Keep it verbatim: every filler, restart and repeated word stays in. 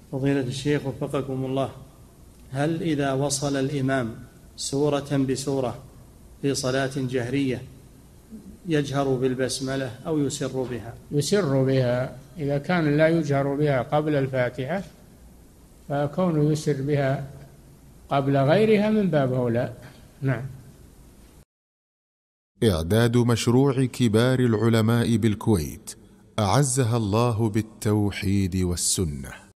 فضيلة الشيخ وفقكم الله، هل إذا وصل الإمام سورة بسورة في صلاة جهرية يجهر بالبسملة أو يسر بها؟ يسر بها، إذا كان لا يجهر بها قبل الفاتحة فكونه يسر بها قبل غيرها من باب أولى. نعم. إعداد مشروع كبار العلماء بالكويت أعزها الله بالتوحيد والسنة.